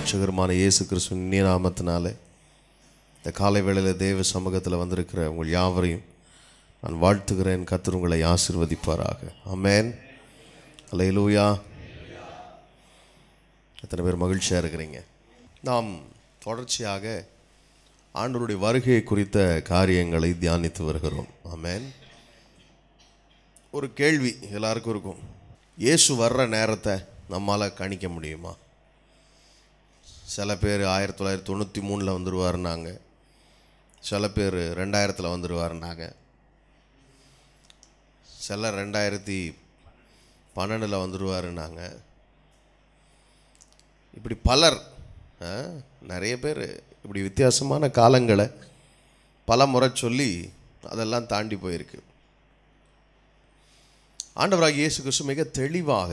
இரட்சகருமான இயேசு கிறிஸ்துவின் இனிய நாமத்தினாலே இந்த காலை வேளையில் தேவ சமூகத்தில் வந்திருக்கிற உங்கள் யாவரையும் நான் வாழ்த்துகிறேன். கர்த்தர் உங்களை ஆசீர்வதிப்பாராக. ஆமென். அல்லேலூயா. எத்தனை பேர் மகிழ்ச்சியாக இருக்கிறீங்க? நாம் தொடர்ச்சியாக ஆண்டவருடைய வருகை குறித்த காரியங்களை தியானித்து வருகிறோம். ஆமென். ஒரு கேள்வி எல்லாருக்கும் இருக்கும், இயேசு வர்ற நேரத்தை நம்மால் கணிக்க முடியுமா? சில பேர் 1993 வந்துடுவாருன்னாங்க, சில பேர் 2000 வந்துடுவாருன்னாங்க, சில 2012 வந்துடுவாருன்னாங்க. இப்படி பலர் நிறைய பேர் இப்படி வித்தியாசமான காலங்களை பல முறை சொல்லி அதெல்லாம் தாண்டி போயிருக்கு. ஆண்டவராகிய இயேசு கிறிஸ்து மிக தெளிவாக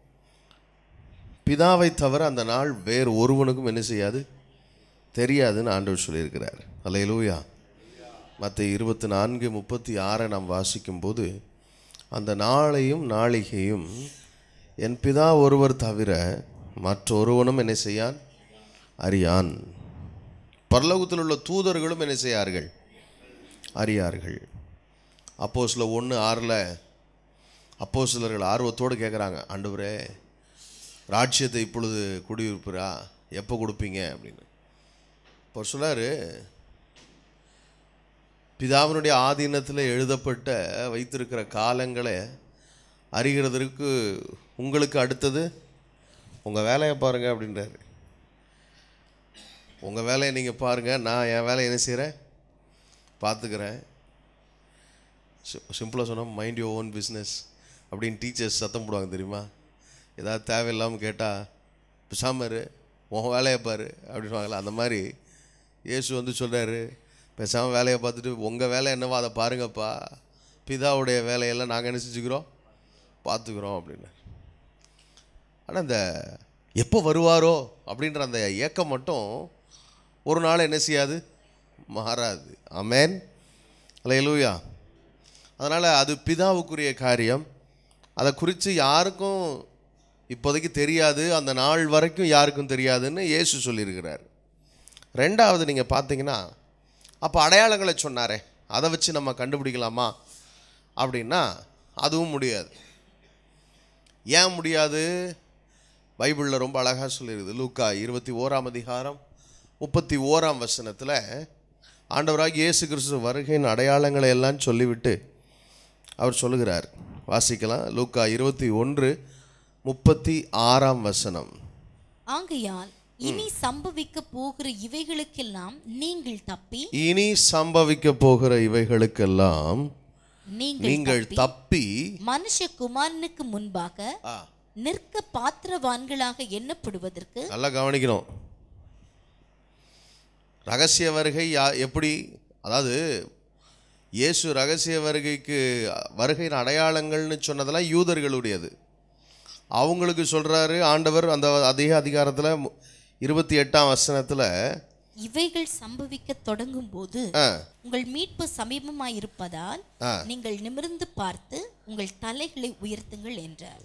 பிதாவை தவிர அந்த நாள் வேறு ஒருவனுக்கும் என்ன செய்யாது, தெரியாதுன்னு ஆண்டவர் சொல்லியிருக்கிறார். அல்லேலூயா. மத்தேயு 24:36 நாம் வாசிக்கும்போது, அந்த நாளையும் நாளிகையும் என் பிதா ஒருவர் தவிர மற்றொருவனும் என்ன செய்யான், அறியான். பரலோகத்தில் உள்ள தூதர்களும் என்ன செய்யார்கள், அறியார்கள். அப்போஸ்தலர் 1:6 அப்போஸ்தலர்கள் ஆர்வத்தோடு கேட்குறாங்க, ஆண்டவரே ராஜ்யத்தை இப்பொழுது குடியிருப்பா, எப்போ கொடுப்பீங்க அப்படின்னு. இப்போ சொன்னார், பிதாவினுடைய ஆதீனத்தில் எழுதப்பட்ட வைத்திருக்கிற காலங்களை அறிகிறதற்கு உங்களுக்கு அடுத்தது உங்கள் வேலையை பாருங்கள் அப்படின்றாரு. உங்கள் வேலையை நீங்கள் பாருங்கள், நான் என் வேலையை என்ன செய்கிறேன், பார்த்துக்கிறேன். சிம்பிளாக சொன்னால் மைண்ட் யுவர் ஓன் பிஸ்னஸ் அப்படின்னு டீச்சர்ஸ் சத்தம் போடுவாங்க தெரியுமா? ஏதாவது தேவையில்லாமல் கேட்டால் பேசாமரு உன் வேலையை பாரு அப்படின்வாங்களா? அந்த மாதிரி இயேசு வந்து சொல்கிறாரு, பேசாமல் வேலையை பார்த்துட்டு உங்கள் வேலை என்னவோ அதை பாருங்கப்பா, பிதாவுடைய வேலையெல்லாம் நாங்கள் என்ன செஞ்சுக்கிறோம், பார்த்துக்கிறோம் அப்படின்னு. ஆனால் இந்த எப்போ வருவாரோ அப்படின்ற அந்த ஏக்கம் மட்டும் ஒரு நாள் என்ன செய்யாது, மாறாது. ஆமென். அல்லேலூயா. அதனால் அது பிதாவுக்குரிய காரியம். அதை குறித்து யாருக்கும் இப்போதைக்கு தெரியாது, அந்த நாள் வரைக்கும் யாருக்கும் தெரியாதுன்னு இயேசு சொல்லியிருக்கிறார். ரெண்டாவது நீங்கள் பார்த்தீங்கன்னா, அப்போ அடையாளங்களை சொன்னாரே, அதை வச்சு நம்ம கண்டுபிடிக்கலாமா அப்படின்னா அதுவும் முடியாது. ஏன் முடியாது? பைபிளில் ரொம்ப அழகாக சொல்லியிருக்குது. லூக்கா 21:31 ஆண்டவராகிய இயேசு கிறிஸ்து வருகையின் அடையாளங்களை எல்லாம் சொல்லிவிட்டு அவர் சொல்லுகிறார். வாசிக்கலாம். லூக்கா 21:36. ஆகையால் இனி சம்பவிக்க போகிற இவைகளுக்கெல்லாம் நீங்கள் தப்பி, இனி சம்பவிக்க போகிற இவைகளுக்கெல்லாம் நீங்கள் தப்பி மனுஷகுமாரனுக்கு முன்பாக நிற்க பாத்திரவான்களாக எண்ணப்படுவதற்கு. நல்லா கவனிக்கணும். ரகசிய வருகை எப்படி, அதாவது இயேசு ரகசிய வருகைக்கு வருகையின் அடையாளங்கள்னு சொன்னதெல்லாம் யூதர்களுடையது. அவங்களுக்கு சொல்கிறாரு ஆண்டவர் அந்த அதே அதிகாரத்தில் 28 இவைகள் சம்பவிக்க தொடங்கும் போது உங்கள் மீட்பு சமீபமாயிருப்பதால் நீங்கள் நிமிர்ந்து பார்த்து உங்கள் தலைகளை உயர்த்துங்கள் என்றார்.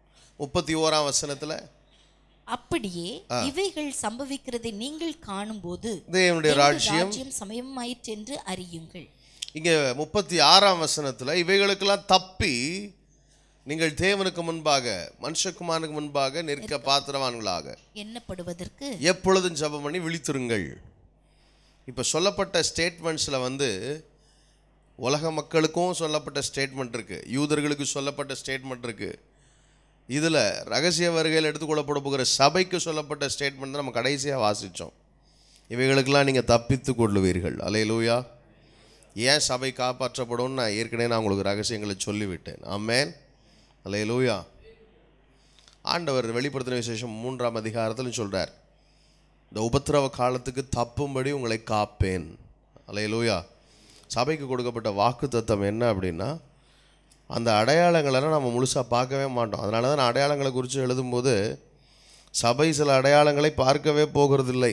31 அப்படியே இவைகள் சம்பவிக்கிறதை நீங்கள் காணும் போது தேவனுடைய ராஜ்யம் சமீபமாயிற்று என்று அறியுங்கள். இங்கே 36 இவைகளுக்கெல்லாம் தப்பி நீங்கள் தேவனுக்கு முன்பாக மனுஷகுமாரனுக்கு முன்பாக நிற்க பாத்திரவான்களாக எண்ணப்படுவதற்கு எப்பொழுதும் ஜெபம் பண்ணி விழித்திருங்கள். இப்போ சொல்லப்பட்ட ஸ்டேட்மெண்ட்ஸில் வந்து உலக மக்களுக்கும் சொல்லப்பட்ட ஸ்டேட்மெண்ட் இருக்குது, யூதர்களுக்கு சொல்லப்பட்ட ஸ்டேட்மெண்ட் இருக்குது. இதில் ரகசிய வருகையில் எடுத்துக்கொள்ளப்பட போகிற சபைக்கு சொல்லப்பட்ட ஸ்டேட்மெண்ட் தான் நம்ம கடைசியாக வாசித்தோம். இவைகளுக்கெல்லாம் நீங்கள் தப்பித்து கொள்ளுவீர்கள். அல்லேலூயா. ஏன் சபை காப்பாற்றப்படும் நான் ஏற்கனவே நான் உங்களுக்கு ரகசியங்களை சொல்லிவிட்டேன். ஆமென். அல்லேலூயா. ஆண்டவர் வெளிப்படுத்தின விசேஷம் 3 சொல்கிறார், இந்த உபத்திரவ காலத்துக்கு தப்பும்படி உங்களை காப்பேன். அல்லேலூயா. சபைக்கு கொடுக்கப்பட்ட வாக்கு தத்தம் என்ன அப்படின்னா, அந்த அடையாளங்களெல்லாம் நம்ம முழுசாக பார்க்கவே மாட்டோம். அதனால தான் நான் அடையாளங்களை குறித்து எழுதும்போது சபை சில அடையாளங்களை பார்க்கவே போகிறதில்லை.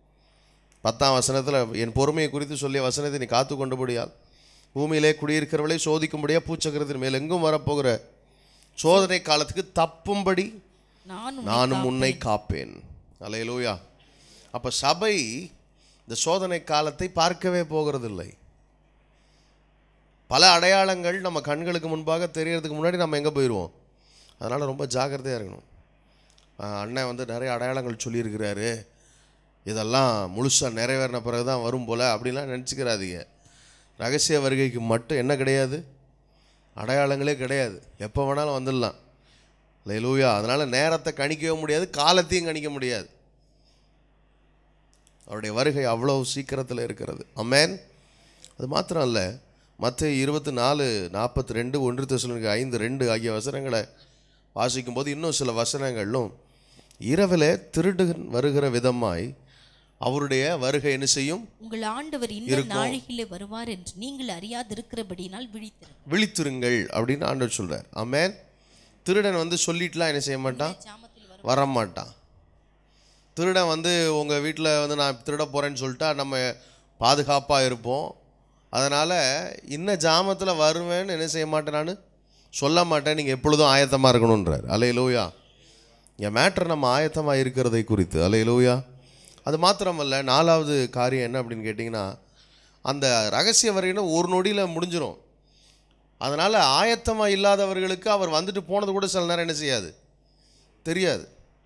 10 என் பொறுமையை குறித்து சொல்லிய வசனத்தை நீ காத்து கொண்டபடியால் பூமியிலே குடியிருக்கிறவளை சோதிக்கும்படியாக பூச்சக்கரத்தின் மேல் எங்கும் வரப்போகிற சோதனை காலத்துக்கு தப்பும்படி நானும் உன்னை காப்பேன். அல்லேலூயா. அப்போ சபை இந்த சோதனை காலத்தை பார்க்கவே போகிறதில்லை. பல அடையாளங்கள் நம்ம கண்களுக்கு முன்பாக தெரியறதுக்கு முன்னாடி நம்ம எங்கே போயிடுவோம். அதனால் ரொம்ப ஜாக்கிரதையாக இருக்கணும். அண்ணன் வந்து நிறைய அடையாளங்கள் சொல்லியிருக்கிறாரு, இதெல்லாம் முழுசாக நிறைவேறின பிறகு தான் வரும் போல் அப்படின்லாம் நினச்சிக்கிறாதீங்க. ரகசிய வருகைக்கு மட்டும் என்ன கிடையாது, அடையாளங்களே கிடையாது. எப்போ வேணாலும் வந்துடலாம். அல்லேலூயா. அதனால் நேரத்தை கணிக்கவே முடியாது, காலத்தையும் கணிக்க முடியாது. அவருடைய வருகை அவ்வளோ சீக்கிரத்தில் இருக்கிறது. ஆமென். அது மாத்திரம் இல்லை, மத்தேயு 24:42, 1 தெசலோனிக்கர் 5:2 ஆகிய வசனங்களை வாசிக்கும்போது இன்னும் சில வசனங்களும் இரவிலே திருடன் வருகிற விதமாய் அவருடைய வருகை என்ன செய்யும், உங்கள் ஆண்டவர் இந்த நாழிகையிலே வருவார் என்று நீங்கள் அறியாதிருக்கிறபடியினால் விழித்திருங்கள் அப்படின்னு ஆண்டவர் சொல்றார். ஆமென். திருடன் வந்து சொல்லிட்டுலாம் என்ன செய்ய மாட்டான், வரமாட்டான். திருடன் வந்து உங்கள் வீட்டில் வந்து நான் திருட போகிறேன்னு சொல்லிட்டா நம்ம பாதுகாப்பாக இருப்போம். அதனால் இன்ன ஜாமத்தில் வருவேன்னு என்ன செய்ய மாட்டேன், நான் சொல்ல மாட்டேன். நீங்கள் எப்பொழுதும் ஆயத்தமாக இருக்கணுன்றார். அல்லேலூயா. என் மேட்டர் நம்ம ஆயத்தமாக இருக்கிறதை குறித்து. அல்லேலூயா. அது மாத்திரமல்ல, 4வது காரியம் என்ன அப்படின்னு கேட்டிங்கன்னா, அந்த ரகசிய வருகைன்னு ஒரு நொடியில் முடிஞ்சிடும். அதனால் ஆயத்தமாக இல்லாதவர்களுக்கு அவர் வந்துட்டு போனது கூட சில நேரம் என்ன செய்யாது, தெரியாது.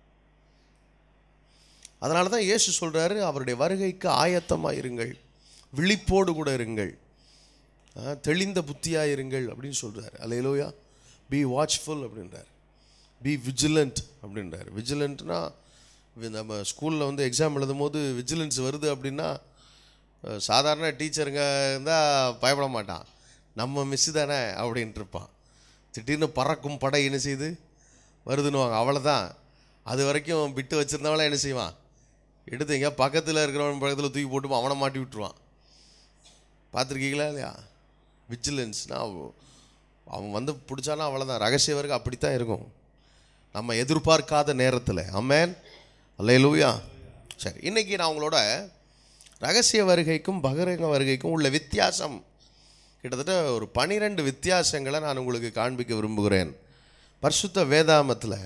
அதனால தான் இயேசு சொல்கிறாரு, அவருடைய வருகைக்கு ஆயத்தமாக இருங்கள், விழிப்போடு கூட இருங்கள், தெளிந்த புத்தியாக இருங்கள் அப்படின்னு சொல்கிறார். அல்லேலூயா. பி வாட்ச்ஃபுல் அப்படின்றார், பி விஜிலண்ட் அப்படின்றார். விஜிலண்ட்னா நம்ம ஸ்கூலில் வந்து எக்ஸாம் எழுதும் போது விஜிலன்ஸ் வருது அப்படின்னா சாதாரண டீச்சருங்க இருந்தால் பயப்பட மாட்டான், நம்ம மிஸ்ஸு தானே அப்படின்ட்டு இருப்பான். திடீர்னு பறக்கும் படை என்ன செய்யுது வருதுன்னுவாங்க, அவ்வளோதான். அது வரைக்கும் விட்டு வச்சுருந்தவங்களாம் என்ன செய்வான், எடுத்து எங்கேயா பக்கத்தில் இருக்கிறவன் பக்கத்தில் தூக்கி போட்டு அவனை மாட்டி விட்டுருவான். பார்த்துருக்கீங்களா இல்லையா? விஜிலன்ஸ்னா அவன் வந்து பிடிச்சானா அவ்வளோதான். ரகசிய வருகை அப்படித்தான் இருக்கும், நம்ம எதிர்பார்க்காத நேரத்தில். ஆமென். அல்லேலூயா. சரி, இன்றைக்கி நான் உங்களோட ரகசிய வருகைக்கும் பகிரங்க வருகைக்கும் உள்ள வித்தியாசம், கிட்டத்தட்ட ஒரு 12 வித்தியாசங்களை நான் உங்களுக்கு காண்பிக்க விரும்புகிறேன். பரிசுத்த வேதாமத்தில்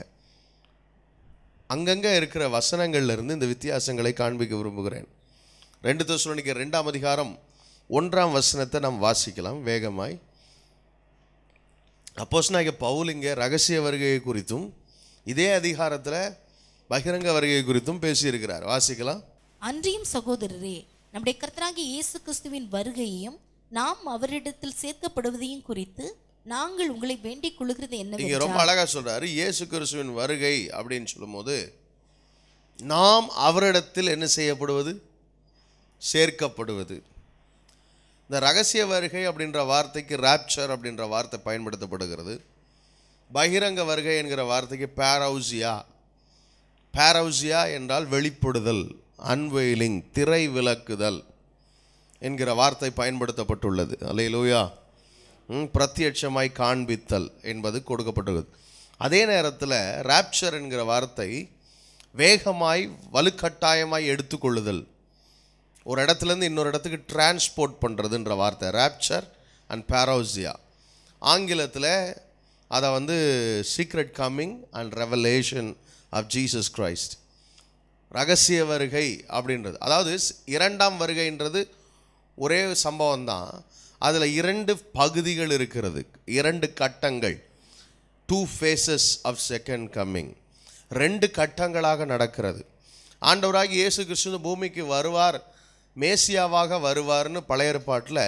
அங்கங்கே இருக்கிற வசனங்கள்லேருந்து இந்த வித்தியாசங்களை காண்பிக்க விரும்புகிறேன். 2 தெசலோனிக்கர் 2ஆம் அதிகாரம் 1ஆம் வசனத்தை நாம் வாசிக்கலாம் வேகமாய். அப்போஸ்தலனாகிய பவுல் இங்கே ரகசிய வருகை குறித்தும் இதே அதிகாரத்தில் பகிரங்க வருகை குறித்தும் பேசியிருக்கிறார். வாசிக்கலாம். அன்றியும் சகோதரரே, நம்முடைய கர்த்தராகிய இயேசு கிறிஸ்துவின் வருகையையும் நாம் அவரிடத்தில் சேர்க்கப்படுவதையும் குறித்து நாங்கள் உங்களை வேண்டிக் கொள்கிறது என்ன, இங்கே ரொம்ப அழகாக சொல்கிறாரு. இயேசு கிறிஸ்துவின் வருகை அப்படின்னு சொல்லும்போது நாம் அவரிடத்தில் என்ன செய்யப்படுவது, சேர்க்கப்படுவது. இந்த ரகசிய வருகை அப்படின்ற வார்த்தைக்கு ராப்சர் அப்படின்ற வார்த்தை பயன்படுத்தப்படுகிறது. பகிரங்க வருகை என்கிற வார்த்தைக்கு பேரௌசியா. பேரௌசியா என்றால் வெளிப்படுதல், அன்வெயிலிங், திரை விலக்குதல் என்கிற வார்த்தை பயன்படுத்தப்பட்டுள்ளது. அல்லேலூயா. பிரத்யட்சமாய் காண்பித்தல் என்பது கொடுக்கப்பட்டுள்ளது. அதே நேரத்தில் ராப்சர் என்கிற வார்த்தை வேகமாய் வலுக்கட்டாயமாய் எடுத்துக்கொள்ளுதல், ஒரு இடத்துலேருந்து இன்னொரு இடத்துக்கு டிரான்ஸ்போர்ட் பண்ணுறதுன்ற வார்த்தை ராப்சர் அண்ட் பேரௌசியா. ஆங்கிலத்தில் அதை வந்து secret coming and revelation of Jesus Christ. ரகசிய வருகை அப்படின்றது, அதாவது 2ஆம் வருகைன்றது ஒரே சம்பவம் தான், அதில் 2 பகுதிகள் இருக்கிறது, 2 கட்டங்கள். 2 phases ஆஃப் செகண்ட் கம்மிங், 2 கட்டங்களாக நடக்கிறது. ஆண்டவராகி இயேசு கிறிஸ்து பூமிக்கு வருவார், மேசியாவாக வருவார்னு பழைய ஏற்பாட்டில்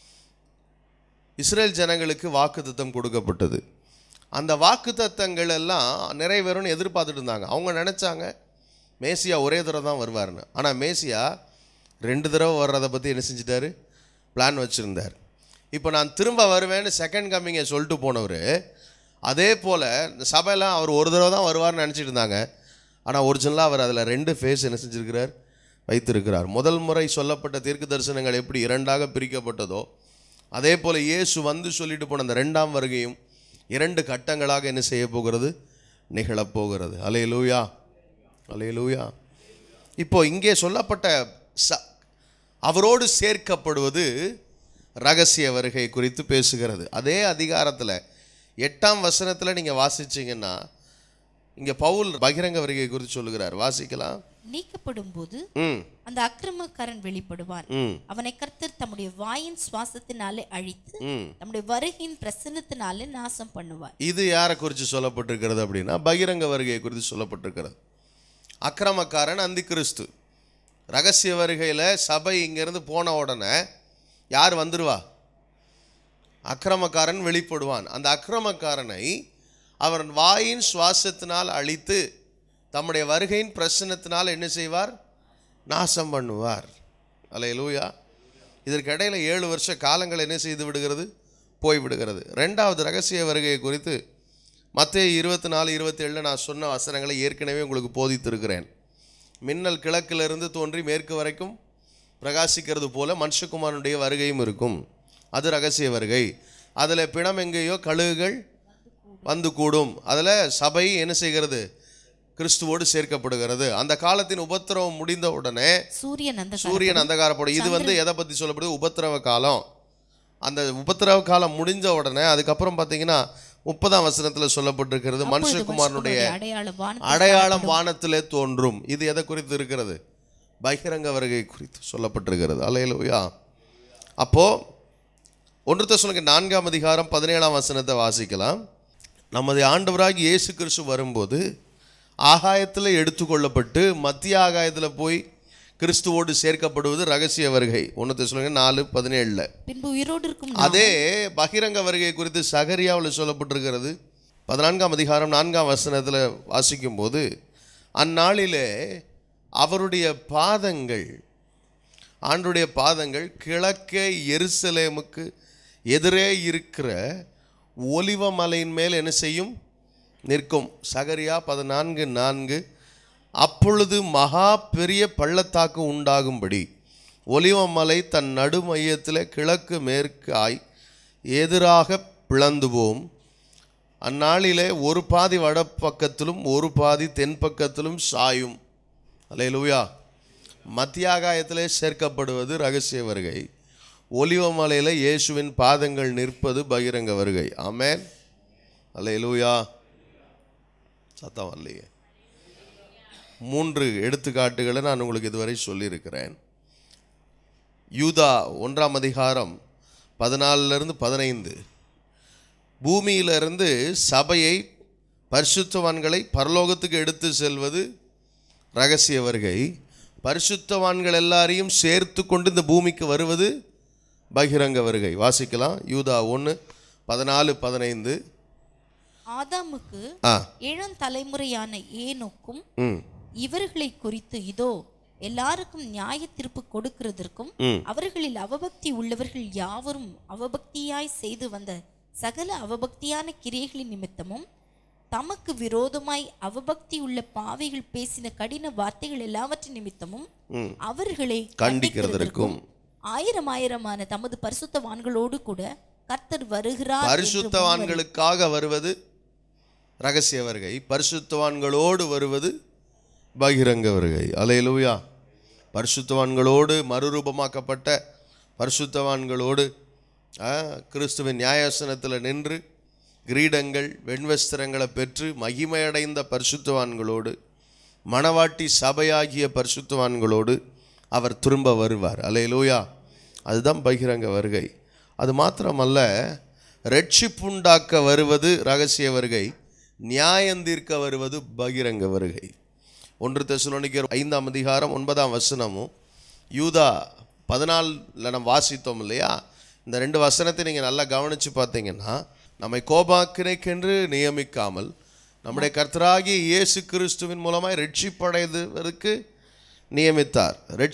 இஸ்ரேல் ஜனங்களுக்கு வாக்குத்தத்தம் கொடுக்கப்பட்டது. அந்த வாக்குத்தத்தங்கள் எல்லாம் நிறைவேறும்னு எதிர்பார்த்துட்டு இருந்தாங்க. அவங்க நினச்சாங்க மேசியா ஒரே தடவை தான் வருவார்னு. ஆனால் மேசியா 2 தடவை வர்றதை பற்றி என்ன செஞ்சிட்டாரு, பிளான் வச்சுருந்தார். இப்போ நான் திரும்ப வருவேன்னு செகண்ட் கம்மிங்கை சொல்லிட்டு போனவர், அதே போல் சபையெல்லாம் அவர் ஒரு தடவை தான் வருவார்னு நினச்சிட்டு இருந்தாங்க. ஆனால் ஒரிஜினலாக அவர் அதில் 2 ஃபேஸ் என்ன செஞ்சுருக்கிறார், வைத்திருக்கிறார். முதல் முறை சொல்லப்பட்ட தீர்க்க தரிசனங்கள் எப்படி 2ஆக பிரிக்கப்பட்டதோ அதே போல் இயேசு வந்து சொல்லிட்டு போன அந்த 2ஆம் வருகையும் 2 கட்டங்களாக என்ன செய்ய போகிறது, நிகழப்போகிறது. அல்லேலூயா, அல்லேலூயா. இப்போ இங்கே சொல்லப்பட்ட அவரோடு சேர்க்கப்படுவது ரகசிய வருகை குறித்து பேசுகிறது. அதே அதிகாரத்தில் 8ஆம் வசனத்தில் நீங்கள் வாசிச்சிங்கன்னா இங்கே பவுல் பகிரங்க வருகை குறித்து சொல்லுகிறார். வாசிக்கலாம். நீக்கப்படும் போது ம் அந்த அக்கிரமக்காரன் வெளிப்படுவான். ம் அவனை கர்த்தர் தம்முடைய வாயின் சுவாசத்தினாலே அழித்து ம் தம்முடைய வருகையின் பிரசன்னத்தினாலே நாசம் பண்ணுவார். இது யாரை குறித்து சொல்லப்பட்டிருக்கிறது அப்படின்னா பகிரங்க வருகையை குறித்து சொல்லப்பட்டிருக்கிறது. அக்கிரமக்காரன் அந்தி கிறிஸ்து. ரகசிய வருகையில் சபை இங்கேருந்து போன உடனே யார் வந்துடுவா? அக்கிரமக்காரன் வெளிப்படுவான். அந்த அக்கிரமக்காரனை அவர் வாயின் சுவாசத்தினால் அழித்து தம்முடைய வருகையின் பிரசன்னத்தினால் என்ன செய்வார்? நாசம் பண்ணுவார். அல்லேலூயா. இதற்கு இடையில் 7 வருஷ காலங்கள் என்ன செய்து விடுகிறது? போய்விடுகிறது. ரெண்டாவது ரகசிய வருகையை குறித்து மத்தேயு 24:27 நான் சொன்ன வசனங்களை ஏற்கனவே உங்களுக்கு போதித்திருக்கிறேன். மின்னல் கிழக்கிலிருந்து தோன்றி மேற்கு வரைக்கும் பிரகாசிக்கிறது போல மனுஷகுமாரனுடைய வருகையும் இருக்கும். அது ரகசிய வருகை. அதில் பிணம் எங்கேயோ கழுகுகள் வந்து கூடும். அதில் சபை என்ன செய்கிறது? கிறிஸ்துவோடு சேர்க்கப்படுகிறது. அந்த காலத்தின் உபத்திரவம் முடிந்த உடனே சூரியன் அந்தகாரப்படும். இது எதை பற்றி சொல்லப்படுது? உபத்திரவ காலம். அந்த உபத்திரவ காலம் முடிஞ்ச உடனே அதுக்கப்புறம் பார்த்தீங்கன்னா 30ஆம் வசனத்தில் சொல்லப்பட்டிருக்கிறது, மனுஷகுமாரனுடைய அடையாளம் வானத்திலே தோன்றும். இது எதை குறித்து இருக்கிறது? பகிரங்க வருகை குறித்து சொல்லப்பட்டிருக்கிறது. அல்லேலூயா. அப்போ 1 தெசலோனிக்கர் 4ஆம் அதிகாரம் 17ஆம் வசனத்தை வாசிக்கலாம். நமது ஆண்டவராகிய இயேசு கிறிஸ்து வரும்போது ஆகாயத்தில் எடுத்துக்கொள்ளப்பட்டு மத்திய ஆகாயத்தில் போய் கிறிஸ்துவோடு சேர்க்கப்படுவது ரகசிய வருகை. 1 தெசலோனிக்கர் 4:17. பின்பு உயிரோடு இருக்கும் அதே பகிரங்க வருகை குறித்து சகரியாவில் சொல்லப்பட்டிருக்கிறது. 14ஆம் அதிகாரம் 4ஆம் வசனத்தில் வாசிக்கும் போது, அந்நாளிலே அவருடைய பாதங்கள், ஆண்டுடைய பாதங்கள் கிழக்கே எருசலேமுக்கு எதிரே இருக்கிற ஒலிவ மலையின் மேல் என்ன செய்யும்? நிற்கும். சகரியா 14:4. அப்பொழுது மகா பெரிய பள்ளத்தாக்கு உண்டாகும்படி ஒலிவமலை தன் நடு மையத்தில் கிழக்கு மேற்காய் எதிராக பிளந்துவோம். அந்நாளிலே ஒரு பாதி வடப்பக்கத்திலும் ஒரு பாதி தென்பக்கத்திலும் சாயும். அல்லேலூயா. மத்தியாகாயத்திலே சேர்க்கப்படுவது ரகசிய வருகை. ஒலிவமலையில் இயேசுவின் பாதங்கள் நிற்பது பகிரங்க வருகை. ஆமென். அல்லேலூயா. சத்தம் வரலையே. 3 எடுத்துக்காட்டுகளை நான் உங்களுக்கு இதுவரை சொல்லியிருக்கிறேன். யூதா 1ஆம் அதிகாரம் 14-15. பூமியிலிருந்து சபையை, பரிசுத்தவான்களை பரலோகத்துக்கு எடுத்து செல்வது ரகசிய வருகை. பரிசுத்தவான்கள் எல்லாரையும் சேர்த்து கொண்டு இந்த பூமிக்கு வருவது பகிரங்க வருகை. வாசிக்கலாம். யூதா 1:14-15. ஆதாமுக்கு 7ஆம் தலைமுறையான ஏனோக்கும் இவர்களை குறித்து இதோ எல்லாருக்கும் நியாய தீர்ப்பு கொடுக்கிறதற்கும் அவர்களில் அவபக்தி உள்ளவர்கள் யாவரும் அவபக்தியாய் செய்து வந்த சகல அவபக்தியான கிரியைகளின் நிமித்தமும் தமக்கு விரோதமாய் அவபக்தி உள்ள பாவிகள் பேசின கடின வார்த்தைகள் எல்லாவற்றின் நிமித்தமும் அவர்களை கண்டிக்கிறதற்கும் 1000 தமது பரிசுத்தவான்களோடு கூட கர்த்தர் வருகிறார். பரிசுத்தவான்களுக்காக வருவது ரகசிய வருகை, பரிசுத்தவான்களோடு வருவது பகிரங்க வருகை. அல்லேலூயா. பரிசுத்தவான்களோடு, மறுரூபமாக்கப்பட்ட பரிசுத்தவான்களோடு கிறிஸ்துவின் நியாயாசனத்தில் நின்று கிரீடங்கள் வெண்வஸ்திரங்களை பெற்று மகிமையடைந்த பரிசுத்தவான்களோடு, மணவாட்டி சபையாகிய பரிசுத்தவான்களோடு அவர் திரும்ப வருவார். அல்லேலூயா. அதுதான் பகிரங்க வருகை. அது மாத்திரமல்ல, ரட்சிப்புண்டாக்க வருவது ரகசிய வருகை, நியாயந்தீர்க்க வருவது பகிரங்க வருகை. 1 தெசலோனிக்கர் 5ஆம் அதிகாரம் 9ஆம் வசனமும் யூதா 14 நம்ம வாசித்தோம் இல்லையா? இந்த 2 வசனத்தை நீங்கள் நல்லா கவனித்து பார்த்தீங்கன்னா, நம்மை கோபாக்கினைக்கென்று நியமிக்காமல் நம்முடைய கர்த்தராகிய இயேசு கிறிஸ்துவின் மூலமாய் ரட்சிப்படைவதற்கு நியமித்தார்.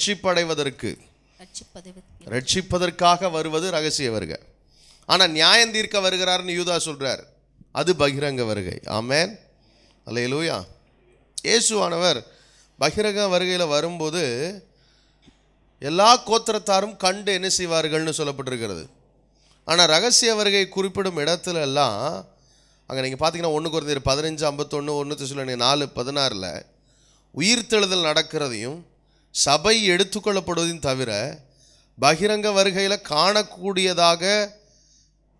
ரட்சிப்பதற்காக வருவது ரகசிய வருகை. ஆனால் நியாயந்தீர்க்க வருகிறார்னு யூதா சொல்கிறார், அது பகிரங்க வருகை. ஆமென். அல்லேலூயா. இயேசுவானவர் பகிரங்க வருகையில் வரும்போது எல்லா கோத்திரத்தாரும் கண்டு என்ன செய்வார்கள்னு சொல்லப்பட்டிருக்கிறது. ஆனால் ரகசிய வருகை குறிப்பிடும் இடத்துல எல்லாம் அங்கே நீங்கள் பார்த்தீங்கன்னா 1 கொரிந்தியர் 15:51, 1 தெசலோனிக்கர் 4:16 உயிர்த்தெழுதல் நடக்கிறதையும் சபை எடுத்துக்கொள்ளப்படுவதையும் தவிர பகிரங்க வருகையில் காணக்கூடியதாக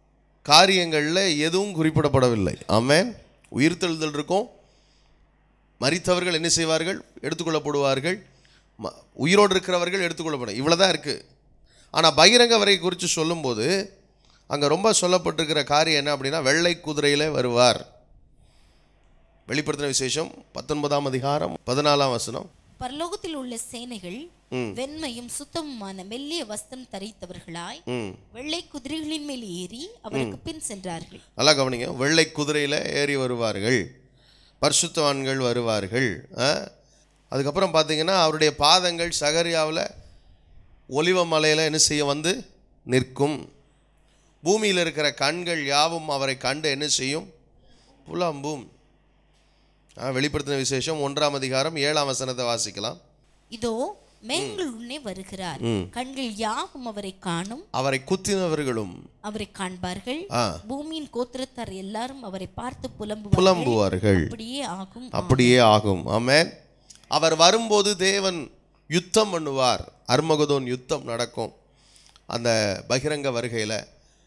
காரியங்களில் எதுவும் குறிப்பிடப்படவில்லை. ஆமென். உயிர்த்தெழுதல் இருக்கும், மரித்தவர்கள் என்ன செய்வார்கள்? எடுத்துக்கொள்ளப்படுவார்கள். உயிரோடு இருக்கிறவர்கள் எடுத்துக்கொள்ளப்படும். இவ்வளோதான் இருக்குது. ஆனால் பகிரங்க வருகை குறித்து சொல்லும்போது அங்கே ரொம்ப சொல்லப்பட்டிருக்கிற காரியம் என்ன அப்படின்னா, வெள்ளை குதிரையில் வருவார். வெளிப்படுத்தின விசேஷம் 19ஆம் அதிகாரம் 14ஆம் வசனம். பரலோகத்தில் உள்ள சேனைகள் வெண்மையும் சுத்தமுமான மெல்லிய வஸ்திரம் தரித்தவர்களாய் வெள்ளை குதிரைகளின் மேல் ஏறி அவருக்கு பின் சென்றார்கள். நல்லா கவனிங்க. வெள்ளை குதிரையில் ஏறி வருவார்கள், பரிசுத்தவான்கள் வருவார்கள். அதுக்கப்புறம் பார்த்தீங்கன்னா அவருடைய பாதங்கள் சகரியாவில் ஒலிவ மலையில் என்ன செய்ய வந்து நிற்கும். பூமியில் இருக்கிற கண்கள் யாவும் அவரை கண்டு என்ன செய்யும்? புலம்பும். வெளிப்படுத்தின விசேஷம் 1ஆம் அதிகாரம் 7ஆம் வசனத்தை வாசிக்கலாம். இதோ மேகங்கள் உடனே வருகிறார், கண்கள் யாவும் அவரை காணும், அவரை குத்தினவர்களும் அவரை காண்பார்கள், பூமியின் கோத்திரத்தார் எல்லாரும் அவரை பார்த்து புலம்புவார்கள். அப்படியே ஆகும். ஆமென். அவர் வரும்போது தேவன் யுத்தம் பண்ணுவார். அர்மகதோன் யுத்தம் நடக்கும். அந்த பகிரங்க வருகையில்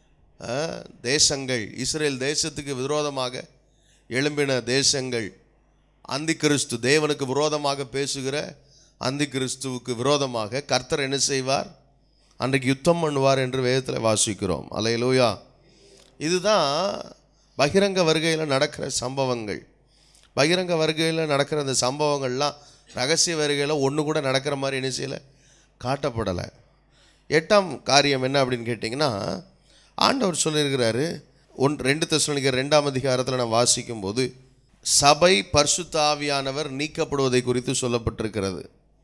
தேசங்கள், இஸ்ரேல் தேசத்துக்கு விரோதமாக எழும்பின தேசங்கள், அந்தி கிறிஸ்து, தேவனுக்கு விரோதமாக பேசுகிற அந்தி கிறிஸ்துவுக்கு விரோதமாக கர்த்தர் என்ன செய்வார்? அன்றைக்கு யுத்தம் பண்ணுவார் என்று வேதத்தில் வாசிக்கிறோம். அல்லேலூயா. இதுதான் பகிரங்க வருகையில் நடக்கிற சம்பவங்கள். பகிரங்க வருகையில் நடக்கிற அந்த சம்பவங்கள்லாம் ரகசிய வருகையில் ஒன்று கூட நடக்கிற மாதிரி என்ன செய்யலை, காட்டப்படலை. 8ஆம் காரியம் என்ன அப்படின்னு கேட்டிங்கன்னா, ஆண்டவர் சொல்லியிருக்கிறாரு. 2 தெசலோனிக்கர் 2ஆம் அதிகாரத்தில் நான் வாசிக்கும்போது சபை பரிசுத்த ஆவியானவர் நீக்கப்படுவதை குறித்து சொல்லப்பட்டிருக்கிறது.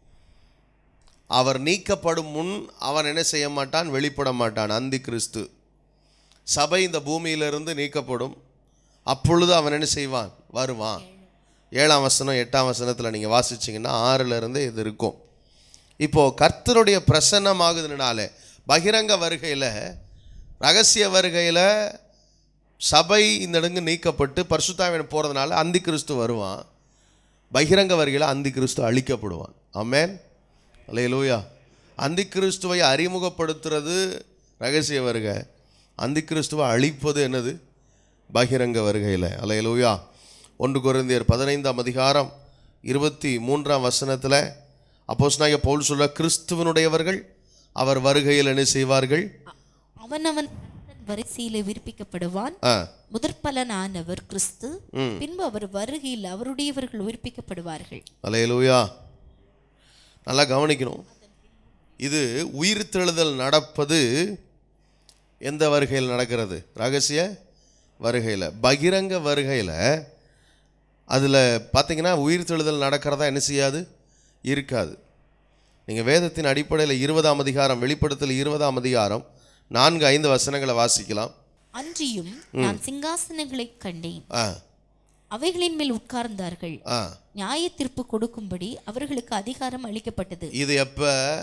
அவர் நீக்கப்படும் முன் அவன் என்ன செய்ய மாட்டான்? வெளிப்பட மாட்டான். அந்தி கிறிஸ்து. சபை இந்த பூமியிலிருந்து நீக்கப்படும். அப்பொழுது அவன் என்ன செய்வான்? வருவான். 7ஆம் வசனம் 8ஆம் வசனத்தில் நீங்கள் வாசிச்சிங்கன்னா 6லிருந்து இது இருக்கும். இப்போது கர்த்தருடைய பிரசன்னமாகுதுனால பகிரங்க வருகையில், ரகசிய வருகையில் சபை இந்த இடங்கு நீக்கப்பட்டு பரிசுத்தாவின் போகிறதுனால அந்தி கிறிஸ்து வருவான். பகிரங்க வருகையில் அந்தி கிறிஸ்து அழிக்கப்படுவான். ஆமென். அல்லேலூயா. அந்தி கிறிஸ்துவை அறிமுகப்படுத்துறது ரகசிய வருகை, அந்தி கிறிஸ்துவை அழிப்பது என்னது? பகிரங்க வருகையில். அல்லேலூயா. 1 கொரிந்தியர் 15ஆம் அதிகாரம் 23ஆம் வசனத்தில் அப்போஸ்தலனாகிய பவுல் சொல்ல, கிறிஸ்துவனுடையவர்கள் அவர் வருகையில் என்ன செய்வார்கள்? அவனவன் வரிசையிலே விரிப்பிக்கப்படுவான். முதற்பலனானவர் கிறிஸ்து, பின்பு அவர் வருகையில் அவருடையவர்கள் உயிர்ப்பிக்கப்படுவார்கள். அல்லேலூயா. நல்லா கவனிக்கணும். இது உயிர்த்தெழுதல் நடப்பது எந்த வருகையில் நடக்கிறது? ரகசிய வருகையில். பகிரங்க வருகையில் அதில் பார்த்தீங்கன்னா உயிர்த்தெழுதல் நடக்கிறதா என்ன செய்யாது? இருக்காது. நீங்கள் வேதத்தின் அடிப்படையில் 20ஆம் அதிகாரம், வெளிப்படுத்தல் 20ஆம் அதிகாரம் 4-5 வசனங்களை வாசிக்கலாம். அன்றியும் நான் சிங்காசனங்களை கண்டேன், அவைகளின் மேல் உட்கார்ந்தார்கள், நியாய தீர்ப்பு கொடுக்கும்படி அவர்களுக்கு அதிகாரம் அளிக்கப்பட்டது. இது எப்ப?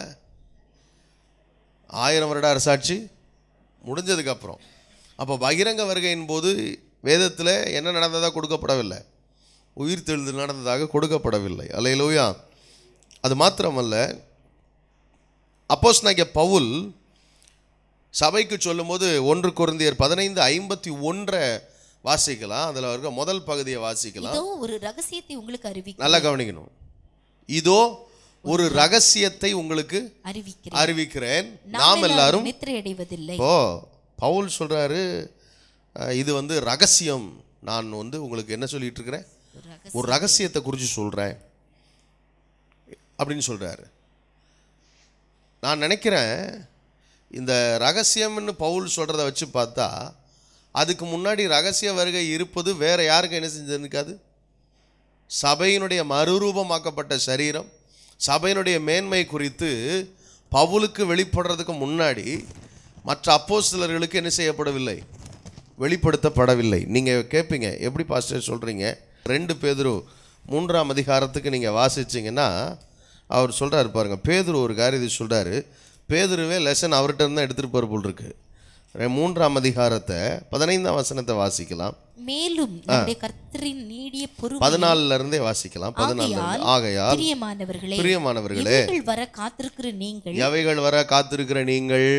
1000 வருட அரசாட்சி முடிஞ்சதுக்கு அப்புறம். அப்போ பகிரங்க வருகையின் போது வேதத்தில் என்ன நடந்ததாக கொடுக்கப்படவில்லை, உயிர்த்தெழுதல் நடந்ததாக கொடுக்கப்படவில்லை. அல்லேலூயா. அது மாத்திரமல்ல, அப்போஸ்தலனாகிய பவுல் சபைக்கு சொல்லும்போது 1 கொரிந்தியர் 15:51 வாசிக்கலாம். அதில் இருக்க முதல் பகுதியை வாசிக்கலாம். இதோ ஒரு ரகசியத்தை உங்களுக்கு அறிவிக்கிறேன். நல்லா கவனிக்கணும். இதோ ஒரு ரகசியத்தை உங்களுக்கு அறிவிக்கிறேன், நாம் எல்லாரும் நித்திரை அடைவதில்லை. ஓ, பவுல் சொல்றாரு, இது ரகசியம். நான் உங்களுக்கு என்ன சொல்லிட்டு இருக்கிறேன்? ஒரு ரகசியத்தை குறித்து சொல்றேன் அப்படின்னு சொல்றாரு. நான் நினைக்கிறேன் இந்த ரகசியம்னு பவுல் சொல்றதை வச்சு பார்த்தா, அதுக்கு முன்னாடி ரகசிய வருகை இருப்பது வேற யாருக்கு என்ன செஞ்சிருக்காது? சபையினுடைய மறுரூபமாக்கப்பட்ட சரீரம், சபையினுடைய மேன்மை குறித்து பவுலுக்கு வெளிப்படுறதுக்கு முன்னாடி மற்ற அப்போஸ்தலர்களுக்கு என்ன செய்யப்படவில்லை? வெளிப்படுத்தப்படவில்லை. நீங்கள் கேட்பீங்க, எப்படி பாஸ்டர் சொல்கிறீங்க? 2 பேதுரு 3ஆம் அதிகாரத்துக்கு நீங்கள் வாசிச்சிங்கன்னா அவர் சொல்கிறாரு பாருங்க. பேதுரு ஒரு காரியத்தை சொல்கிறாரு. பேதுருவே லெசன் அவர்கிட்ட இருந்தால் எடுத்துகிட்டு போகிற போல் இருக்கு. 3ஆம் அதிகாரத்தை 15ஆம் வசனத்தை வாசிக்கலாம். மேலும் கர்த்தரின் நீடிய பொறுமை 14ல இருந்தே வாசிக்கலாம். 14. ஆகையால் பிரியமானவர்களே, வர காத்திருக்கிற நீங்கள், எவைகள் வர காத்திருக்கிற நீங்கள்